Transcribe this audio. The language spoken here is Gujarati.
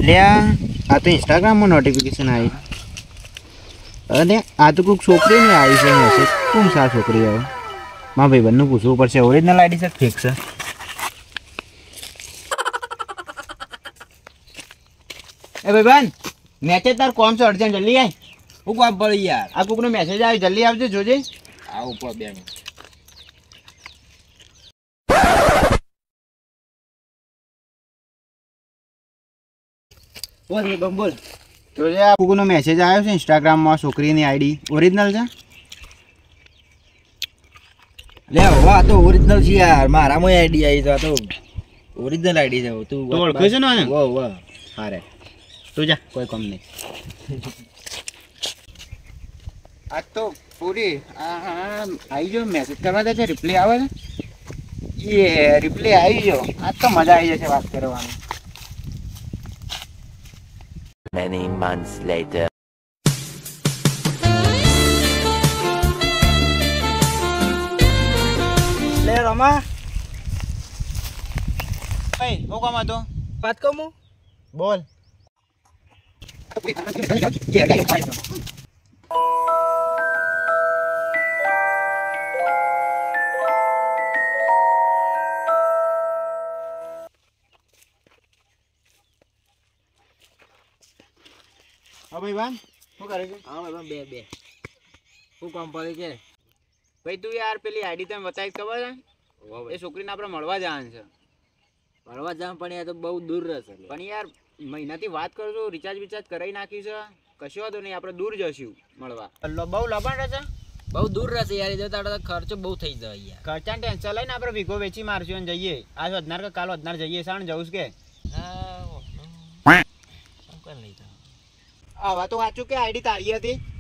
લે આ તો ઇન્સ્ટાગ્રામમાં નોટિફિકેશન આવી. અરે આ તો કોઈક છોકરીની આવી છે મેસેજ. કોણ છે આ છોકરી? હવે મારા ભાઈબંધનું પૂછવું પડશે. ઓરિજિનલ આઈડી છે ફેક છે? એ ભાઈબંધ મેસેજ તાર કોમ છે અર્જન્ટ, જલ્દી આય. હું કામ પડી યાર. આ કોકનો મેસેજ આવ્યો, જલ્દી આવજો, જોજે. આ ઉપર 2 મિનિટ. બોલ બોલ. જોજે આ કોકનો મેસેજ આવ્યો છે ઇન્સ્ટાગ્રામમાં, છોકરીની આઈડી ઓરિજિનલ છે. લે વાહ, તો ઓરિજિનલ છે યાર. મારામાં આઈડી આવી તો ઓરિજિનલ આઈડી છે. તું ઓળખે છે ને? વાહ વાહ. હારે તું જા, કોઈ કામ નહીં. આ તો પૂરી આવી ગયો. મેસેજ કરવા દે છે, રિપ્લાય આવે છે. એ રિપ્લાય આવી ગયો. આજ તો મજા આવી જશે વાત કરવાની. Many months later. લે રમા, ભાઈ હું કામ હતો? વાત કહું હું? બોલ. હા ભાઈ વાન શું કરે છે? હા ભાઈ બે હું કામ પડી કે? ભાઈ તું યાર પેલી આઈડી તને બતાવી ખબર છે? એ છોકરીને આપણે મળવા જવાનું છે. મળવા જામ પણ યાર તો બહુ દૂર રહેશે. પણ યાર મહિનાથી વાત કરું છું, રિચાર્જ વિચાર્જ કરાવી નાખ્યું છે. કશું વાંધો નહીં, આપણે દૂર જશું મળવા. બહુ લબાણ રહેશે? બહુ દૂર રહેશે યાર. જો તારો ખર્ચો બહુ થઈ જાય યાર. ખર્ચાની ટેન્શન લઈને આપણે વીઘો વેચી મારશું અને જઈએ. આજ વધનાર કે કાલ વધનાર જઈએ. સાણ જવું કે? આ વાત તો વાંચું કે આઈડી તારી હતી.